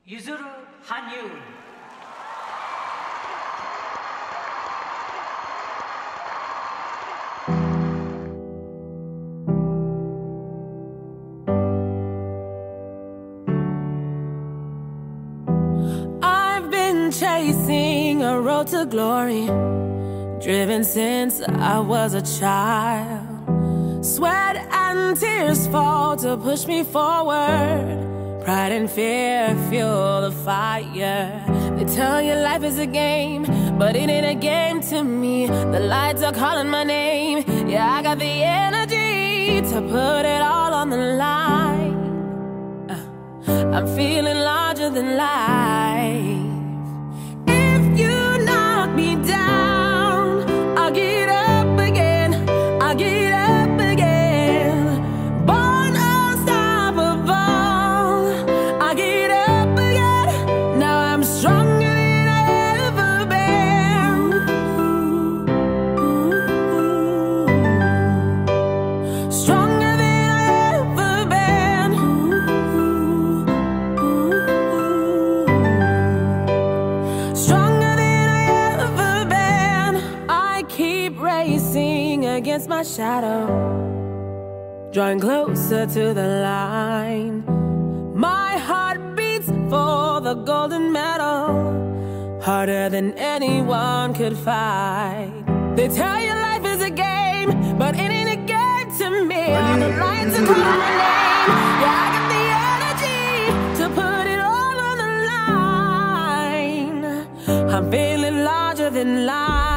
Yuzuru Hanyu. I've been chasing a road to glory, driven since I was a child. Sweat and tears fall to push me forward. Pride and fear fuel the fire. They tell you life is a game, but it ain't a game to me. The lights are calling my name. Yeah, I got the energy to put it all on the line. I'm feeling larger than life. If you knock me down, I'll get up again. I'll get up again. Born unstoppable. I'll get up again. Now I'm stronger than I ever been. Stronger than I ever been. Stronger than I ever been. I keep racing against my shadow, drawing closer to the line. My heart beats for the golden medal, harder than anyone could fight. They tell you life is a game, but it ain't a game to me. All the lights are calling my name. Yeah, I got the energy to put it all on the line. I'm feeling larger than life.